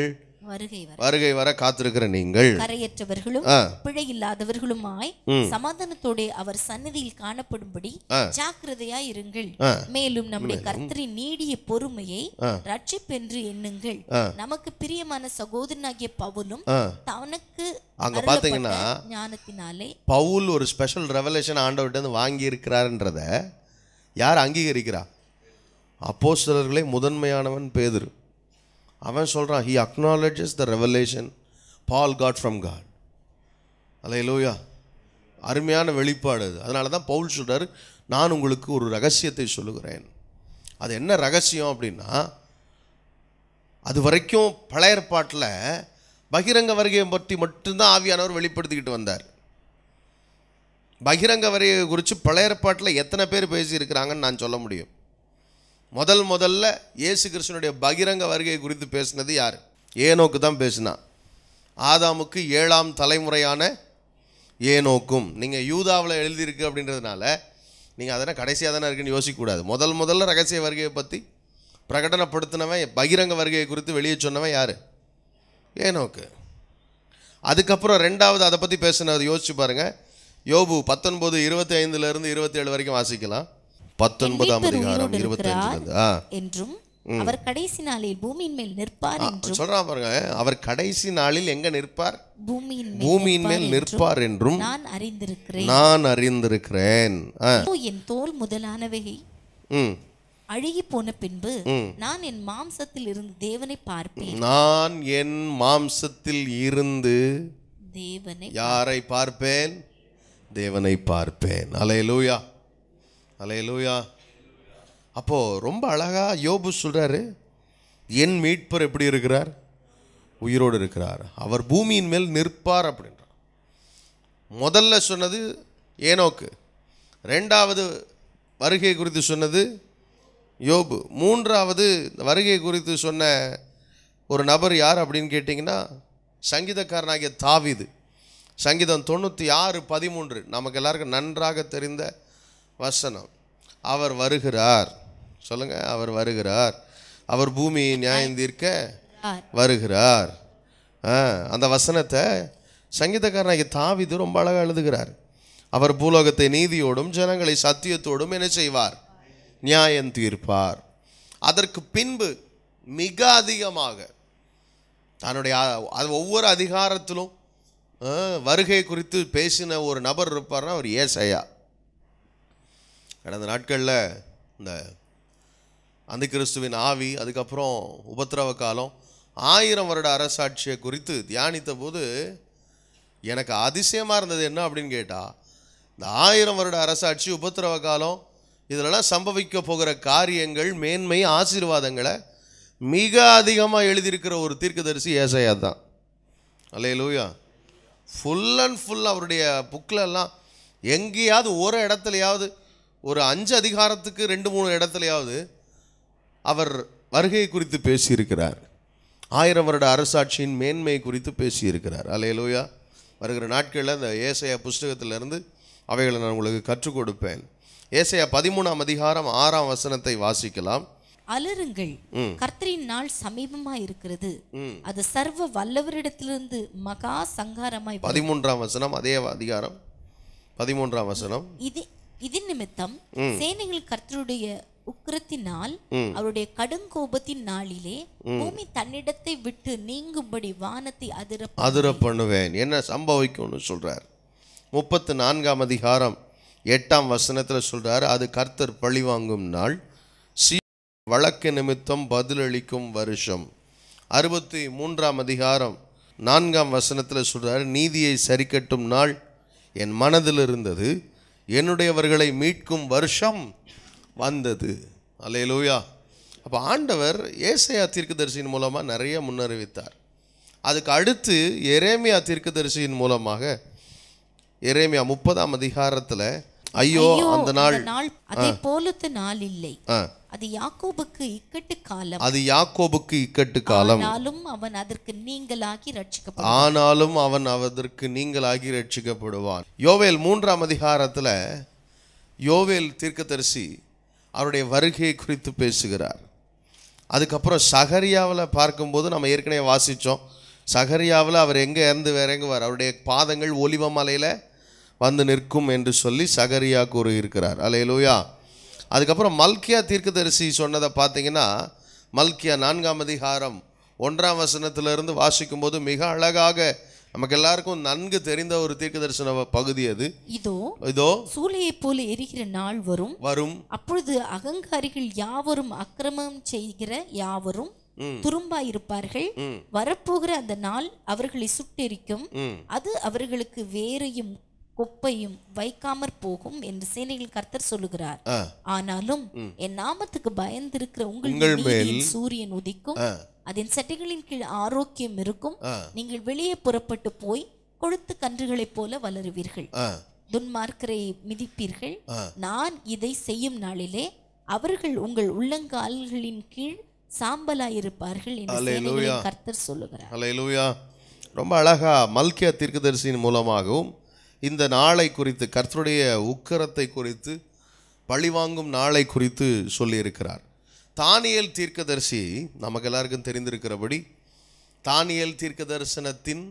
வருகை வர காத்திருக்கிற நீங்கள் கரையற்றவர்களும் பிழை இல்லாதவர்களுமாய் சமாதானத்தோட அவர் சந்நிதியில் காணப்படும்படி ஜாக்கிரதையாய் இருங்கள். மேலும் நம்முடைய கர்த்தரின் நீடிய பொறுமையை ரட்சிப்பென்று எண்ணுங்கள். நமக்கு பிரியமான சகோதரனாகிய பவுலும் தனக்கு அங்க பாத்தீங்கன்னா ஞானத்தினாலே பவுல் ஒரு ஸ்பெஷல் ரெவலேஷன் ஆண்டவர்கிட்ட வாங்கி இருக்கிறார்ன்றத யார் அங்கீகரிக்கிறா? அப்போஸ்தலர்களே முதன்மையானவன் பேதுரு. அவன் சொல்கிறான், he acknowledges the revelation Paul got from God. அல்லேலூயா. அருமையான வெளிப்பாடு அது. அதனால தான் பவுல் சொல்கிறார், நான் உங்களுக்கு ஒரு ரகசியத்தை சொல்லுகிறேன். அது என்ன ரகசியம் அப்படின்னா, அது வரைக்கும் பழைய ஏற்பாட்டில் பகிரங்க வருகையை பற்றி மட்டும்தான் ஆவியானவர் வெளிப்படுத்திக்கிட்டு வந்தார். பகிரங்க வருகையை குறித்து பழைய ஏற்பாட்டில் எத்தனை பேர் பேசியிருக்கிறாங்கன்னு நான் சொல்ல முடியும். முதல்ல இயேசு கிறிஸ்துனுடைய பகிரங்க வருகை குறித்து பேசினது யார்? ஏனோக்கு தான் பேசினான். ஆதாமுக்கு 7ஆம் தலைமுறையான ஏனோக்கும். நீங்கள் யூதாவில் எழுதியிருக்கு அப்படின்றதுனால நீங்கள் அதனை கடைசியாக தானே இருக்குன்னு யோசிக்கக்கூடாது. முதல்ல ரகசிய வருகையை பற்றி பிரகடனப்படுத்தினவன், பகிரங்க வருகையை குறித்து வெளியே சொன்னவன் யார்? ஏனோக்கு. அதுக்கப்புறம் ரெண்டாவது அதை பற்றி பேசினது யோசிச்சு பாருங்கள். யோபு 19:25 27 வரைக்கும் வாசிக்கலாம். 19ஆம் அதிகாரம் 25 என்றும் அவர் கடைசி நாளில் பூமியின் மேல் நிற்பார் என்றும் சொல்றான் பாருங்க. அவர் கடைசி நாளில் எங்க நிற்பார்? பூமியின் மேல் நிற்பார் என்றும் நான் அறிந்திருக்கிறேன். என் தோல் முதலானவை அழுகி போன பின்பு நான் என் மாம்சத்தில் இருந்து தேவனை பார்ப்பேன். நான் என் மாம்சத்தில் இருந்து யாரை பார்ப்பேன்? தேவனை பார்ப்பேன். அல்லேலூயா, அல்லேலூயா. அப்போது ரொம்ப அழகாக யோபு சொல்கிறாரு, என் மீட்பர் எப்படி இருக்கிறார்? உயிரோடு இருக்கிறார். அவர் பூமியின் மேல் நிற்பார் அப்படின்றார். முதல்ல சொன்னது ஏனோக்கு, ரெண்டாவது வருகை குறித்து சொன்னது யோபு, மூன்றாவது வருகை குறித்து சொன்ன ஒரு நபர் யார் அப்படின்னு கேட்டிங்கன்னா சங்கீதக்காரனாகிய தாவீது. சங்கீதம் 96:13 நமக்கு எல்லாருக்கும் நன்றாக தெரிந்த வசனம். அவர் வருகிறார், சொல்லுங்க, அவர் வருகிறார், அவர் பூமியை நியாயம் தீர்க்க வருகிறார். அந்த வசனத்தை சங்கீதக்காரனாகிய தாவீது ரொம்ப அழகாக எழுதுகிறார். அவர் பூலோகத்தை நீதியோடும் ஜனங்களை சத்தியத்தோடும் என்ன செய்வார்? நியாயம் தீர்ப்பார். அதற்கு பின்பு மிக அதிகமாக தன்னுடைய ஒவ்வொரு அதிகாரத்திலும் வருகை குறித்து பேசின ஒரு நபர் இருப்பார்னா அவர் ஏசாயா. கடந்த நாட்களில் இந்த அந்த கிறிஸ்துவின் ஆவி, அதுக்கப்புறம் உபத்திரவ காலம், 1000 வருட அரசாட்சியை குறித்து தியானித்த போது எனக்கு அதிசயமாக இருந்தது. என்ன அப்படின்னு கேட்டால், இந்த 1000 வருட அரசாட்சி, உபத்திரவ காலம், இதிலெல்லாம் சம்பவிக்க போகிற காரியங்கள், மேன்மை, ஆசீர்வாதங்களை மிக அதிகமாக எழுதியிருக்கிற ஒரு தீர்க்கதரிசி ஏசாயா தான். அல்லேலூயா. ஃபுல் அண்ட் ஃபுல் அவருடைய புக்கிலெல்லாம் எங்கேயாவது ஒரு இடத்துலையாவது, ஒரு 5 அதிகாரத்துக்கு 2-3 இடத்துலையாவது அவர் வருகை குறித்து பேசியிருக்கிறார். 1000 வருட அரசாட்சியின் மேன்மை குறித்து பேசியிருக்கிறார். அல்லேலூயா. வருகிற நாட்களில் இந்த ஏசாயா புஸ்தகத்திலிருந்து அவைகளை நான் உங்களுக்கு கற்றுக் கொடுப்பேன். ஏசாயா 13ஆம் அதிகாரம் 6ஆம் வசனத்தை வாசிக்கலாம். அலறுங்கள், கர்த்தரின் நாள் சமீபமாய் இருக்கிறது, அது சர்வ வல்லவரிடத்திலிருந்து மகா சங்காரமாய். 13ஆம் வசனம், அதே அதிகாரம் 13ஆம் வசனம். இது நிமித்தம் சேனைகள் கர்த்தருடைய உக்கிரத்தினால், அவருடைய கடுங்கோபத்தின் நாளிலே பூமி தன்னிடத்தை விட்டு நீங்கும்படி வானத்தை அதிர பண்ணுவேன். என்ன சம்பவிக்கும்னு சொல்றார். 34ஆம் அதிகாரம் 8ஆம் வசனத்தில் சொல்றார், அது கர்த்தர் பழிவாங்கும் நாள், வழக்கு நிமித்தம் பதிலளிக்கும் வருஷம். 63ஆம் அதிகாரம் 4ஆம் வசனத்தில் சொல்றார், நீதியை சரிக்கட்டும் நாள் என் மனதில் இருந்தது, என்னுடையவர்களை மீட்கும் வருஷம் வந்தது. அல்லேலூயா. அப்போ ஆண்டவர் ஏசாயா தீர்க்கதரிசியின் மூலமாக நிறைய முன்னறிவித்தார். அதுக்கு அடுத்து எரேமியா தீர்க்கதரிசியின் மூலமாக எரேமியா 30ஆம் அதிகாரத்தில், ஐயோ அந்த நாள், அதே போலத்த நாள் இல்லை, அது யாக்கோபுக்கு இக்கட்டு காலம், அது யாக்கோபுக்கு இக்கட்டு காலம், ஆனாலும் அவன் அதற்கு நீங்களாகி ரட்சிக்கப்படுவான். யோவேல் 3ஆம் அதிகாரத்தில் யோவேல் தீர்க்கதரிசி அவருடைய வருகை குறித்து பேசுகிறார். அதுக்கப்புறம் சகரியாவில் பார்க்கும்போது நம்ம ஏற்கனவே வாசித்தோம். சகரியாவில் அவர் எங்கே இருந்து வேற எங்கே வர, அவருடைய பாதங்கள் ஒலிவ மலையில் வந்து நிற்கும் என்று சொல்லி சகரியா கூறியிருக்கிறார். அல்லேலூயா. அதுக்கப்புறம் மல்கியா தீர்க்கதரிசி சொன்னதை பார்த்தீங்கன்னா, மல்கியா 4ஆம் அதிகாரம் 1ஆம் வசனத்திலிருந்து வாசிக்கும்போது மிக அழகாக நமக்கு எல்லாருக்கும் நன்கு தெரிந்த ஒரு தீர்க்கதரிசன பகுதி அது. இதோ சூளையை போல எரிகிற நாள் வரும், அப்பொழுது அகங்காரிகள் யாவரும் அக்கிரமம் செய்கிற யாவரும் துரும்பாயிருப்பார்கள். வரப்போகிற அந்த நாள் அவர்களை சுட்டெரிக்கும், அது அவர்களுக்கு வேரையும் குப்பையும் வைக்காமற் போகும் என்று சேனைகள் கர்த்தர் சொல்லுகிறார். ஆனாலும் என் நாமத்துக்கு பயந்திருக்கிற உங்கள் மேல் சூரியன் உதிக்கும், அதன் சட்டைகளின் கீழ் ஆரோக்கியம் இருக்கும். நீங்கள் வெளியே புறப்பட்டு போய் கொழுத்து கன்றுகளைப் போல வளருவீர்கள், துன்மார்க்கரை மிதிப்பீர்கள். நான் இதை செய்யும் நாளிலே அவர்கள் உங்கள் உள்ளங்கால்களின் கீழ் சாம்பலாயிருப்பார்கள் என்று சேனைகளின் கர்த்தர் சொல்லுகிறார். அல்லேலூயா. ரொம்ப அழகா மல்கியா தீர்க்கதரிசியின் மூலமாகவும் இந்த நாளை குறித்து, கர்த்தருடைய உக்கிரத்தை குறித்து, பழிவாங்கும் நாளை குறித்து சொல்லியிருக்கிறார். தானியேல் தீர்க்கதரிசி நமக்கு எல்லாருக்கும் தெரிந்திருக்கிறபடி தானியேல் தீர்க்க தரிசனத்தின்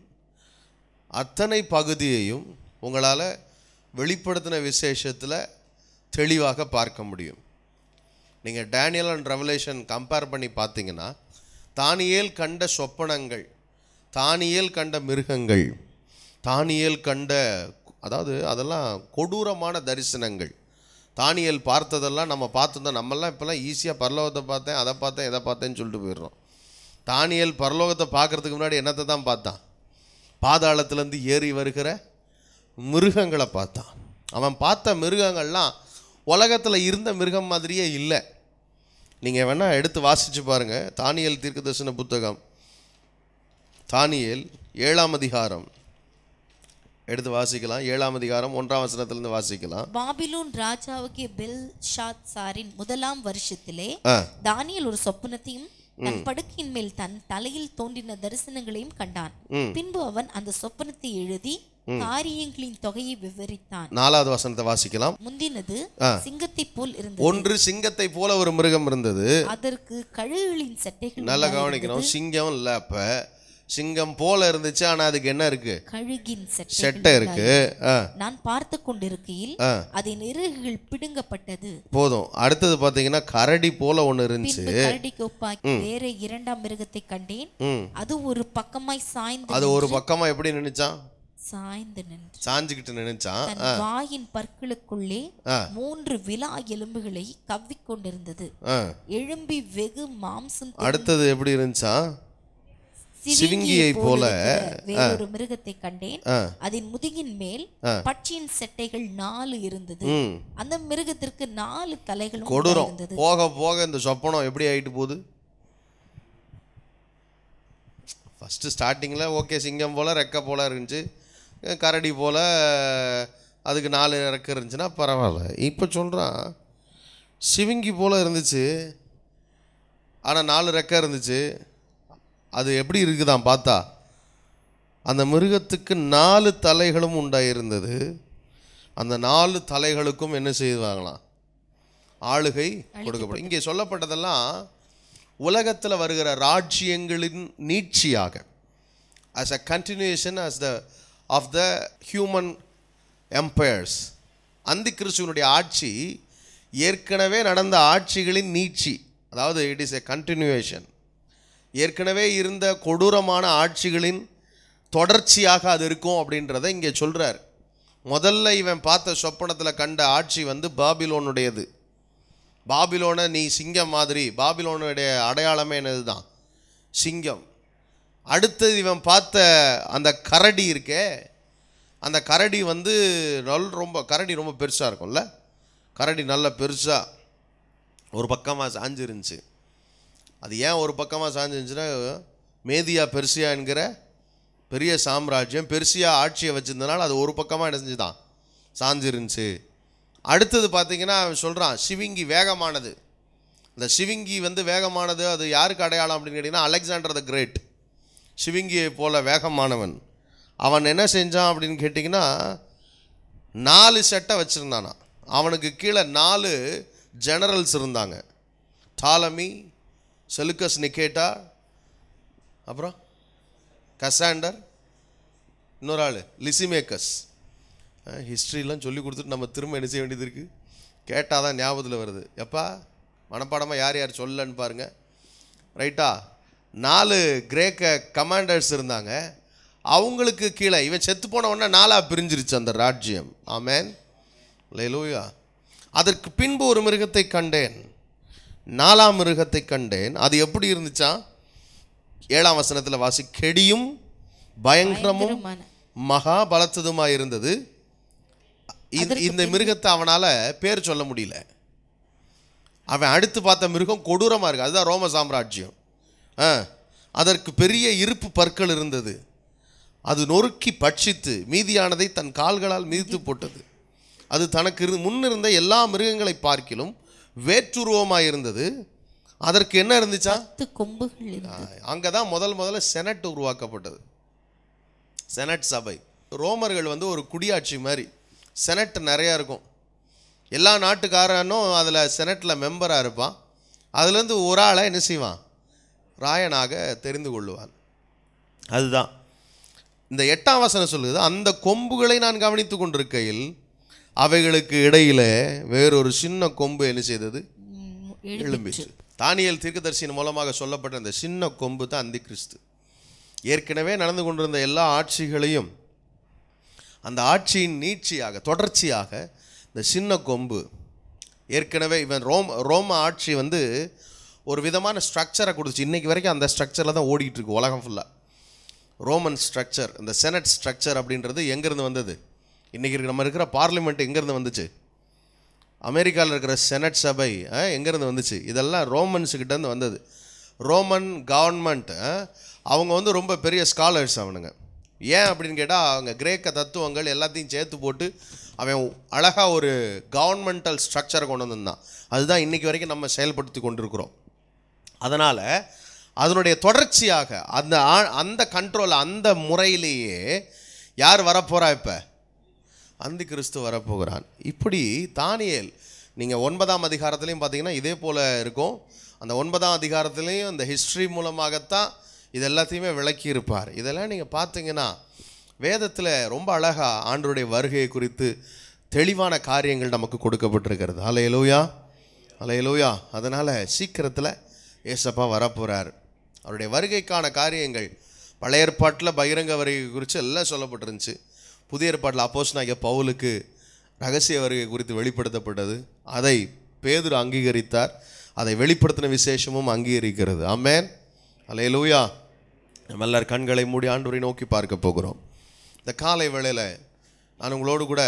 அத்தனை பகுதியையும் உங்களால் வெளிப்படுத்தின விசேஷத்தில் தெளிவாக பார்க்க முடியும். நீங்கள் டேனியல் அண்ட் ரெவலேஷன் கம்பேர் பண்ணி பார்த்தீங்கன்னா, தானியேல் கண்ட சொப்பனங்கள், தானியேல் கண்ட மிருகங்கள், தானியேல் கண்ட, அதாவது அதெல்லாம் கொடூரமான தரிசனங்கள். தானியேல் பார்த்ததெல்லாம் நம்ம பார்த்துருந்தோம். நம்மெல்லாம் இப்போல்லாம் ஈஸியாக பரலோகத்தை பார்த்தேன், அதை பார்த்தேன், இதை பார்த்தேன்னு சொல்லிட்டு போயிடுறோம். தானியேல் பரலோகத்தை பார்க்குறதுக்கு முன்னாடி என்னத்தை தான் பார்த்தான்? பாதாளத்துலேருந்து ஏறி வருகிற மிருகங்களை பார்த்தான். அவன் பார்த்த மிருகங்கள்லாம் உலகத்தில் இருந்த மிருகம் மாதிரியே இல்லை. நீங்கள் வேணால் எடுத்து வாசித்து பாருங்கள். தானியேல் தீர்க்கதரிசன புத்தகம், தானியேல் 7ஆம் அதிகாரம் எடுத்து வாசிக்கலாம். 7ஆம் அதிகாரம் 1ஆம் வசனத்திலிருந்து வாசிக்கலாம். பாபிலோன் ராஜாவுக்கு பெல்ஷாத்சாரின் 1ஆம் வருஷத்திலே தானியேல் ஒரு சொப்பனத்தையும் தன் படுக்கையின் மேல் தன் தலையில் தோன்றின தரிசனங்களையும் கண்டான். பின்பு அவன் அந்த சொப்பனத்தை எழுதி காரியங்களின் தொகையை விவரித்தான். 4வது வசனத்தை வாசிக்கலாம். முந்தினது சிங்கத்தை போல் இருந்தது. ஒன்று சிங்கத்தை போல ஒரு மிருகம் இருந்தது, அதற்கு கழுகுகளின் சட்டைகள். நல்லா கவனிக்கணும், சிங்கம் இல்ல, அப்ப சிங்கம் போல இருந்துச்சு, ஆனா அதுக்கு என்ன இருக்கு? கழுகின் சட்டை இருக்கு. நான் பார்த்து கொண்டிருக்கையில் அதன் இறகுகள் பிடுங்கப்பட்டது. போதும். அடுத்தது பாத்தீங்கன்னா கரடி போல ஒண்ணு இருந்துச்சு. கரடிக்கு ஒப்பாக்கி வேற 2ஆம் மிருகத்தை கண்டேன். அது ஒரு பக்கமாய் சாய்ந்து, அது ஒரு பக்கமா எப்படி நின்னுச்சான்? சாய்ந்து நின்று, சாஞ்சுக்கிட்டு நினைச்சான். வாயின் பற்களுக்குள்ளே 3 விலா எலும்புகளை கவ்விக்கொண்டிருந்தது. எழும்பி வெகு மாம்சம். அடுத்தது எப்படி இருந்துச்சா? சிவிங்கியை போல வேறொரு மிருகத்தை கண்டேன். அதன் முதுகின் மேல் பட்சியின் சட்டைகள் 4 இருந்தது. அந்த மிருகத்திற்கு 4 தலைகளும் இருந்தது. போக போக இந்த சொப்பனம் எப்படி ஆயிட்டு போகுது? ஃபர்ஸ்ட் ஸ்டார்டிங்ல ஓகே, சிங்கம் போல ரெக்க போல இருந்துச்சு, கரடி போல அதுக்கு 4 ரெக்க இருந்துச்சுன்னா பரவாயில்ல. இப்போ சொல்கிறான் சிவிங்கி போல இருந்துச்சு, ஆனால் 4 ரெக்க இருந்துச்சு. அது எப்படி இருக்குதான் பார்த்தா? அந்த மிருகத்துக்கு 4 தலைகளும் உண்டாயிருந்தது. அந்த 4 தலைகளுக்கும் என்ன செய்வாங்களாம்? ஆளுகை கொடுக்கப்படும். இங்கே சொல்லப்பட்டதெல்லாம் உலகத்தில் வருகிற ராஜ்யங்களின் நீட்சியாக, as a continuation of the human empires. அந்தி கிறிஸ்துவனுடைய ஆட்சி ஏற்கனவே நடந்த ஆட்சிகளின் நீட்சி, அதாவது இட் இஸ் a continuation. ஏற்கனவே இருந்த கொடூரமான ஆட்சிகளின் தொடர்ச்சியாக அது இருக்கும் அப்படின்றத இங்கே சொல்கிறார். முதல்ல இவன் பார்த்த சொப்பனத்தில் கண்ட ஆட்சி பாபிலோனுடையது. பாபிலோனை நீ சிங்கம் மாதிரி, பாபிலோனுடைய அடையாளமே என்னது தான்? சிங்கம். அடுத்தது இவன் பார்த்த அந்த கரடி இருக்கே, அந்த கரடி கரடி ரொம்ப பெருசாக இருக்கும்ல, கரடி நல்ல பெருசாக ஒரு பக்கமாக சாஞ்சு இருந்துச்சு. அது ஏன் ஒரு பக்கமாக சாஞ்சிருந்துச்சுன்னா, மேதியா பெர்சியா என்கிற பெரிய சாம்ராஜ்யம் பெர்சியா ஆட்சியை வச்சுருந்தனால அது ஒரு பக்கமாக என்ன செஞ்சுதான்? சாஞ்சிருந்துச்சு. அடுத்தது பார்த்தீங்கன்னா அவன் சொல்கிறான் சிவிங்கி வேகமானது. இந்த சிவிங்கி வேகமானது, அது யாருக்கு அடையாளம் அப்படின்னு கேட்டிங்கன்னா, அலெக்சாண்டர் த கிரேட் சிவிங்கியை போல வேகமானவன். அவன் என்ன செஞ்சான் அப்படின்னு கேட்டிங்கன்னா, 4 சட்டை வச்சுருந்தானா. அவனுக்கு கீழே 4 ஜெனரல்ஸ் இருந்தாங்க. டாலமி, செலுக்கஸ் நிக்கேட்டா, அப்புறம் கசாண்டர், இன்னொரு ஆள் லிசிமேக்கஸ். ஹிஸ்ட்ரிலாம் சொல்லி கொடுத்துட்டு நம்ம திரும்ப என்ன செய்ய வேண்டியது இருக்குது? கேட்டால் தான் ஞாபகத்தில் வருது. எப்பா மனப்பாடமாக யார் யார் சொல்லன்னு பாருங்கள். ரைட்டா? 4 கிரேக்க கமாண்டர்ஸ் இருந்தாங்க. அவங்களுக்கு கீழே இவன் செத்து போன உடனே 4ஆக பிரிஞ்சிருச்சு அந்த ராஜ்யம். ஆமென், அல்லேலூயா. அதற்கு பின்பு ஒரு மிருகத்தை கண்டேன், 4ஆம் மிருகத்தை கண்டேன். அது எப்படி இருந்துச்சா? 7ஆம் வசனத்தில் வாசி, கெடியும் பயங்கரமும் மகா பலத்ததுமாக இருந்தது. இந்த மிருகத்தை அவனால் பேர் சொல்ல முடியல. அவன் அடுத்து பார்த்த மிருகம் கொடூரமாக இருக்குது. அதுதான் ரோம சாம்ராஜ்யம். அதற்கு பெரிய இருப்பு பற்கள் இருந்தது. அது நொறுக்கி பட்சித்து மீதியானதை தன் கால்களால் மிதித்து போட்டது. அது தனக்கு முன்னிருந்த எல்லா மிருகங்களை பார்க்கிலும் வேற்றுருவமாக இருந்தது. அதற்கு என்ன இருந்துச்சா? 10 கொம்புகள். அங்கே தான் முதல்ல செனட் உருவாக்கப்பட்டது. செனட் சபை. ரோமர்கள் ஒரு குடியாட்சி மாதிரி. செனட் நிறையா இருக்கும். எல்லா நாட்டுக்காரனும் அதில் செனட்டில் மெம்பராக இருப்பான். அதுலேருந்து ஒரு ஆளை என்ன செய்வான்? ராயனாக தெரிந்து கொள்ளுவான். அதுதான் இந்த 8ஆம் வசனம் சொல்லுது, அந்த கொம்புகளை நான் கவனித்து கொண்டிருக்கையில் அவைகளுக்கு இடையில் வேறொரு சின்ன கொம்பு என்ன செய்தது? எழும்பிச்சு. தானியேல் தீர்க்கதரிசியின் மூலமாக சொல்லப்பட்ட அந்த சின்ன கொம்பு தான் அந்தி கிறிஸ்து. ஏற்கனவே நடந்து கொண்டிருந்த எல்லா ஆட்சிகளையும் அந்த ஆட்சியின் நீட்சியாக தொடர்ச்சியாக இந்த சின்ன கொம்பு, ஏற்கனவே இவன் ரோம ஆட்சி ஒரு விதமான ஸ்ட்ரக்சரை கொடுத்துச்சு. இன்றைக்கி வரைக்கும் அந்த ஸ்ட்ரக்சரில் தான் ஓடிக்கிட்டு இருக்கு உலகம் ஃபுல்லாக. ரோமன் ஸ்ட்ரக்சர், இந்த செனட் ஸ்ட்ரக்சர் அப்படின்றது எங்கேருந்து வந்தது? இன்றைக்கி நம்ம இருக்கிற பார்லிமெண்ட் எங்கேருந்து வந்துச்சு? அமெரிக்காவில் இருக்கிற செனட் சபை எங்கேருந்து வந்துச்சு? இதெல்லாம் ரோமன்ஸுக்கிட்டேருந்து வந்தது. ரோமன் கவர்மெண்ட் அவங்க ரொம்ப பெரிய ஸ்காலர்ஸ் அவனுங்க. ஏன் அப்படின்னு கேட்டால், அவங்க கிரேக்க தத்துவங்கள் எல்லாத்தையும் சேர்த்து போட்டு அவன் அழகாக ஒரு கவர்மெண்டல் ஸ்ட்ரக்சரை கொண்டு வந்திருந்தான். அதுதான் இன்றைக்கி வரைக்கும் நம்ம செயல்படுத்தி கொண்டிருக்கிறோம். அதனால் அதனுடைய தொடர்ச்சியாக அந்த கண்ட்ரோல், அந்த முறையிலேயே யார் வரப்போகிறா? இப்போ அந்தி கிறிஸ்து வரப்போகிறான். இப்படி தானியேல் நீங்கள் 9ஆம் அதிகாரத்துலேயும் பார்த்தீங்கன்னா இதே போல் இருக்கும். அந்த 9ஆம் அதிகாரத்துலேயும் இந்த ஹிஸ்ட்ரி மூலமாகத்தான் இது எல்லாத்தையுமே விளக்கி இருப்பார். இதெல்லாம் நீங்கள் பார்த்தீங்கன்னா வேதத்தில் ரொம்ப அழகாக ஆண்டவருடைய வருகையை குறித்து தெளிவான காரியங்கள் நமக்கு கொடுக்கப்பட்டிருக்கிறது. அல்லேலூயா, அல்லேலூயா. அதனால் சீக்கிரத்தில் ஏசப்பா வரப்போகிறார். அவருடைய வருகைக்கான காரியங்கள் பழைய ஏற்பாட்டில் பகிரங்க வருகை குறித்து எல்லாம் சொல்லப்பட்டிருந்துச்சு. புதிய ஏற்பாட்டில் அப்போஸ்தலனாகிய பவுலுக்கு ரகசிய வருகை குறித்து வெளிப்படுத்தப்பட்டது. அதை பேதுரு அங்கீகரித்தார். அதை வெளிப்படுத்தின விசேஷமும் அங்கீகரிக்கிறது. ஆமென், அல்லேலூயா. நம்ம எல்லாரும் கண்களை மூடி ஆண்டவரை நோக்கி பார்க்க போகிறோம். இந்த காலை வேளையில் நான் உங்களோடு கூட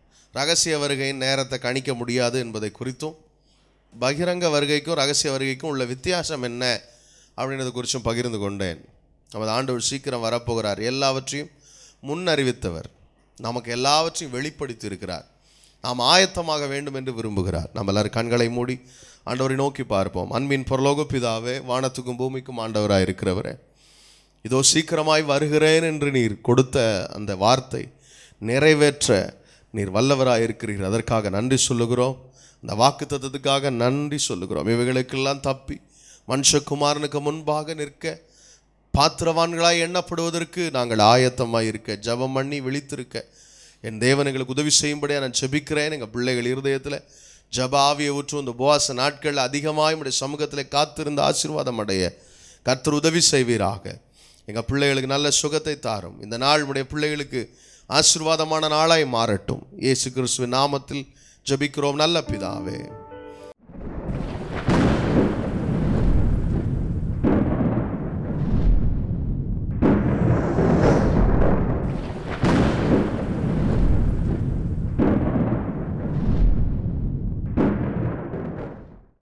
ரகசிய வருகையின் நேரத்தை கணிக்க முடியாது என்பதை குறித்தும், பகிரங்க வருகைக்கும் ரகசிய வருகைக்கும் உள்ள வித்தியாசம் என்ன அப்படின்றத குறித்தும் பகிர்ந்து கொண்டேன். நமது ஆண்டவர் சீக்கிரம் வரப்போகிறார். எல்லாவற்றையும் முன் அறிவித்தவர். நமக்கு எல்லாவற்றையும் வெளிப்படுத்தி இருக்கிறார். நாம் ஆயத்தமாக வேண்டும் என்று விரும்புகிறார். நம்ம எல்லாரும் கண்களை மூடி ஆண்டவரை நோக்கி பார்ப்போம். அன்பின் பரலோக பிதாவே, வானத்துக்கும் பூமிக்கும் ஆண்டவராக இருக்கிறவரே, இதோ சீக்கிரமாய் வருகிறேன் என்று நீர் கொடுத்த அந்த வார்த்தை நிறைவேற்ற நீர் வல்லவராக இருக்கிறீர். அதற்காக நன்றி சொல்லுகிறோம். அந்த வாக்குத்தத்தத்துக்காக நன்றி சொல்லுகிறோம். இவைகளுக்கெல்லாம் தப்பி மனுஷகுமாரனுக்கு முன்பாக நிற்க பாத்திரவான்களாய் எண்ணப்படுவதற்கு நாங்கள் ஆயத்தமாக இருக்க, ஜெபம் பண்ணி விழித்திருக்க என் தேவன் எங்களுக்கு உதவி செய்யும்படியாக நான் ஜெபிக்கிறேன். எங்கள் பிள்ளைகள் இருதயத்தில் ஜெப ஆவியை ஊற்றும் இந்த உபவாச நாட்களில் அதிகமாக உடைய சமூகத்தில் காத்திருந்த ஆசீர்வாதம் அடைய கர்த்தர் உதவி செய்வீராக. எங்கள் பிள்ளைகளுக்கு நல்ல சுகத்தை தாரும். இந்த நாள் உடைய பிள்ளைகளுக்கு ஆசீர்வாதமான நாளாய் மாறட்டும். இயேசு கிறிஸ்துவின் நாமத்தில் ஜெபிக்கிறோம் நல்ல பிதாவே.